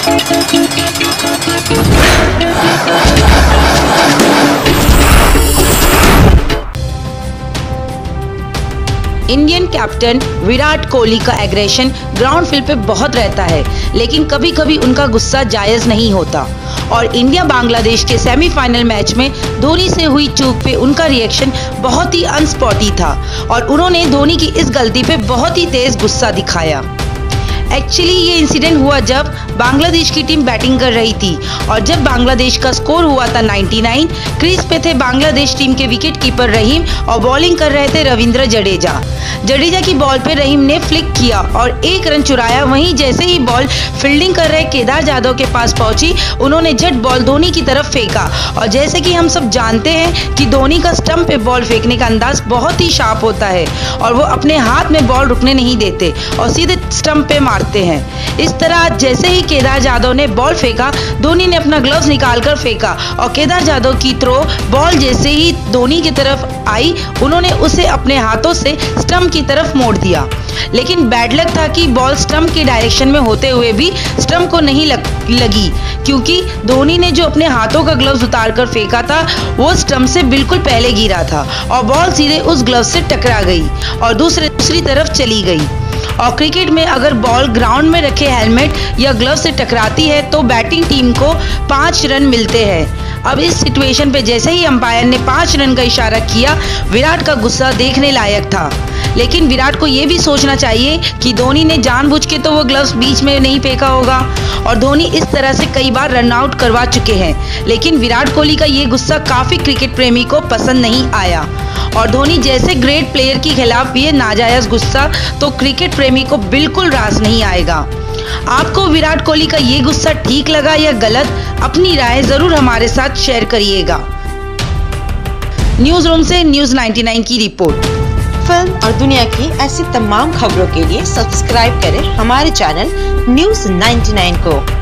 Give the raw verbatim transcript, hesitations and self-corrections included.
Indian captain Virat Kohli का aggression ground field पे बहुत रहता है, लेकिन कभी कभी उनका गुस्सा जायज नहीं होता। और इंडिया बांग्लादेश के सेमीफाइनल मैच में धोनी से हुई चूक पे उनका रिएक्शन बहुत ही अनस्पॉटी था और उन्होंने धोनी की इस गलती पे बहुत ही तेज गुस्सा दिखाया। एक्चुअली ये इंसिडेंट हुआ जब बांग्लादेश की टीम बैटिंग कर रही थी और जब बांग्लादेश का स्कोर हुआ था निन्यानवे, क्रीज पे थे बांग्लादेश टीम के विकेट कीपर रहीम और बॉलिंग कर रहे थे रविंद्र जडेजा। जडेजा की बॉल पे रहीम ने फ्लिक किया और एक रन चुराया। वहीं जैसे ही बॉल फील्डिंग कर रहे केदार जाधव के पास पहुंची, उन्होंने झट बॉल धोनी की तरफ फेंका। और जैसे कि हम सब जानते हैं कि धोनी का स्टंप पे बॉल फेंकने का अंदाज बहुत ही शार्प होता है और वो अपने हाथ में बॉल रुकने नहीं देते और सीधे स्टंप पे मारते हैं। इस तरह जैसे ही केदार जाधव ने बॉल फेंका, धोनी ने अपना ग्लव्स निकालकर फेंका और केदार जाधव की थ्रो बॉल जैसे ही धोनी की तरफ आई, उन्होंने उसे अपने हाथों से स्टंप की तरफ मोड़ दिया। लेकिन बैड लक था कि बॉल स्टंप के डायरेक्शन में होते हुए भी स्टंप को नहीं लग, लगी क्योंकि धोनी ने जो अपने हाथों का ग्लव्स उतारकर फेंका था वो स्टंप से बिल्कुल पहले गिरा था और बॉल सीधे उस ग्लव्स से टकरा गई और दूसरे दूसरी तरफ चली गई। और क्रिकेट में अगर बॉल ग्राउंड में रखे हेलमेट या ग्लव से टकराती है तो बैटिंग टीम को पाँच रन मिलते हैं। अब इस सिचुएशन पे जैसे ही अंपायर ने पाँच रन का इशारा किया, विराट का गुस्सा देखने लायक था। लेकिन विराट को ये भी सोचना चाहिए कि धोनी ने जानबूझ के तो वो ग्लव्स बीच में नहीं फेंका होगा और धोनी इस तरह से कई बार रन आउट करवा चुके हैं। लेकिन विराट कोहली का ये गुस्सा काफ़ी क्रिकेट प्रेमी को पसंद नहीं आया और धोनी जैसे ग्रेट प्लेयर के खिलाफ ये नाजायज गुस्सा तो क्रिकेट प्रेमी को बिल्कुल रास नहीं आएगा। आपको विराट कोहली का ये गुस्सा ठीक लगा या गलत? अपनी राय जरूर हमारे साथ शेयर करिएगा। न्यूज रूम से न्यूज निन्यानवे की रिपोर्ट। फिल्म और दुनिया की ऐसी तमाम खबरों के लिए सब्सक्राइब करें हमारे चैनल न्यूज निन्यानवे को।